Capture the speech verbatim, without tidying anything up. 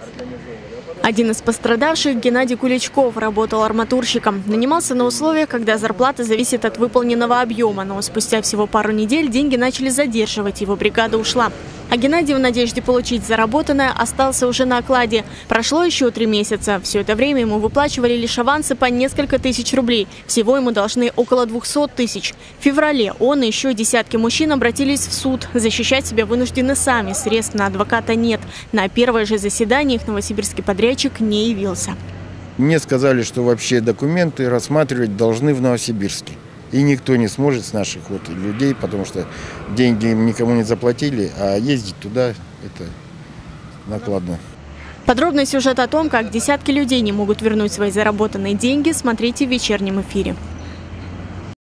Один из пострадавших, Геннадий Куличков, работал арматурщиком. Нанимался на условиях, когда зарплата зависит от выполненного объема, но спустя всего пару недель деньги начали задерживать, его бригада ушла. А Геннадий в надежде получить заработанное остался уже на окладе. Прошло еще три месяца. Все это время ему выплачивали лишь авансы по несколько тысяч рублей. Всего ему должны около двухсот тысяч. В феврале он и еще десятки мужчин обратились в суд. Защищать себя вынуждены сами, средств на адвоката нет. На первое же заседание их новосибирский подрядчик не явился. Мне сказали, что вообще документы рассматривать должны в Новосибирске. И никто не сможет с наших вот людей, потому что деньги им никому не заплатили, а ездить туда – это накладно. Подробный сюжет о том, как десятки людей не могут вернуть свои заработанные деньги, смотрите в вечернем эфире.